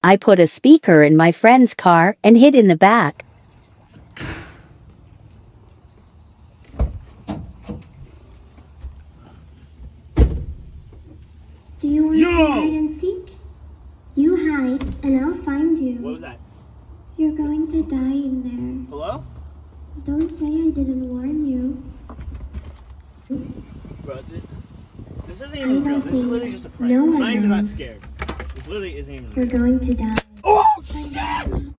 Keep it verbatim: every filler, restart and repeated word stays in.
I put a speaker in my friend's car and hid in the back. Do you want Yo! to hide and seek? You hide, and I'll find you. What was that? You're going to die in there. Hello? Don't say I didn't warn you. Bro, this, this isn't even real. This is literally just a prank. No I'm one not even knows. that scared. This literally isn't even real. You're going to die. Oh, shit!